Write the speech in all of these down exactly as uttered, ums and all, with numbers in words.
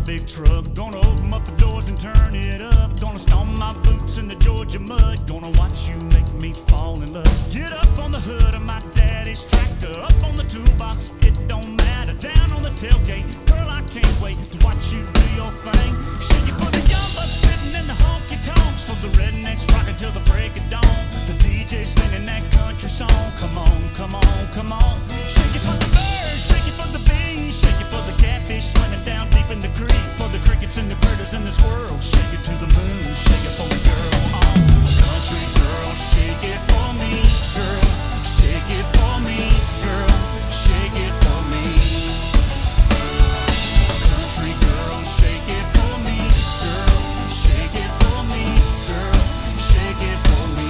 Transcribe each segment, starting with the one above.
big truck. Gonna open up the doors and turn it up. Gonna stomp my boots in the Georgia mud. Gonna watch you make me fall in love. Get up on the hood of my daddy's tractor. Up on the toolbox, it don't matter. Down on the tailgate, girl, I can't wait to watch you do your thing. Shake it for the young bucks sitting in the honky tonks. For the rednecks rocking till the break of dawn. The D J spinning that country song. Come on, come on, come on. Shake it for the birds, shake it for the bees. Shake it for the catfish swimming down deep in the creek. For the crickets and the critters and the squirrels. Shake it to the moon, shake it for the girl. Oh, country girl, shake it for me, girl. Shake it for me, girl. Shake it for me. Country girl, shake it for me, girl. Shake it for me, girl. Shake it for me.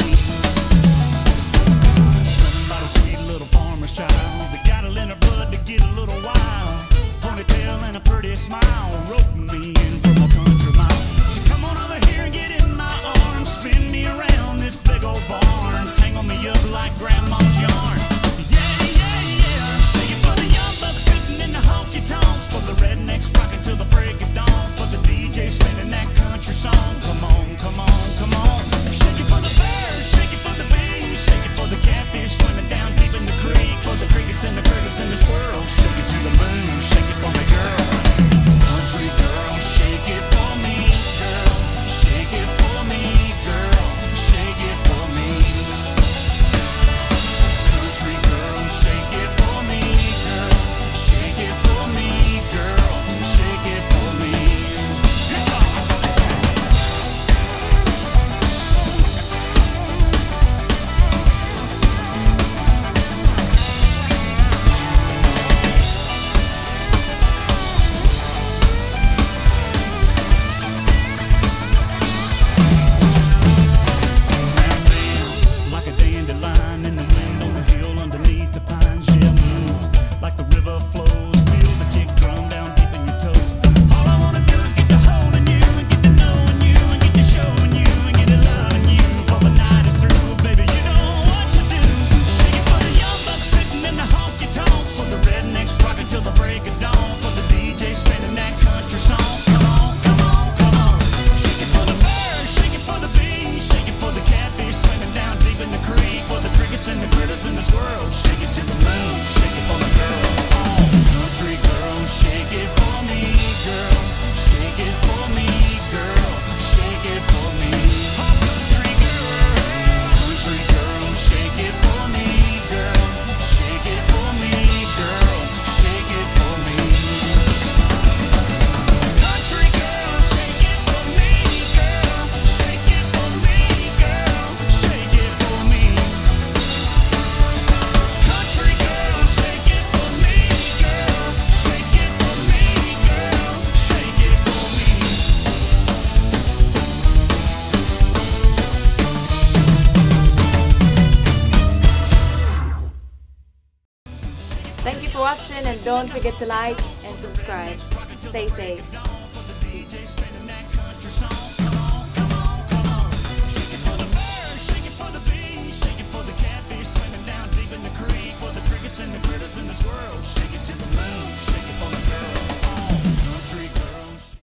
Something about a sweet little farmer's child that got it in her blood to get a little wild. Ponytail and a pretty smile, roping me in from a country mile. So come on over here and get in my arms, spin me around this big old barn, tangle me up like grandma's yarn. Yeah, yeah, yeah. Shake it for the young bucks sitting in the honky tonks. For the rednecks rocking till the break of dawn. For the D J spinning that country song. Come on, come on, come on. Shake it for the birds, shake it for the bees. Shake it for the catfish swimming down deep in the creek. For the crickets and the critters and the squirrels. Shake it to the moon, shake it for me, girl. Country girl, shake it for me, girl. Shake it for me, girl. Shake it for me. Country girl, shake it for me, girl. Shake it for me, girl. Shake it for me. Like a dandelion in the wind on the hill underneath the pines. Yeah, move like the river flows. Feel the kick drum down deep in your toes. All I wanna do is get to holding you and get to knowing you and get to showing you and get to loving you. For the night is through, baby, you know what to do. Shake it for the young bucks sitting in the honky tonks. For the rednecks rocking till the break of dawn. For the D J spinning that country song. Come on, come on, come on. Shake it for the birds, shake it for the bees. Shake it for the catfish swimming down deep in the creek. For the crickets and the critters and the squirrels. Shake it to the moon, shake it for the girl. Oh, country girl, shake it for me, girl. Shake it for me, girl. Shake it for me. Oh, country girl, country girl, shake it for me, girl. Shake it for me, girl. Shake it for me. Country girl, shake it for me, girl. Shake it for me, girl. Shake it for me. Country girl, shake it for me, girl. Shake it for me, girl. Shake it for me. Thank you for watching and don't forget to like and subscribe. Stay safe.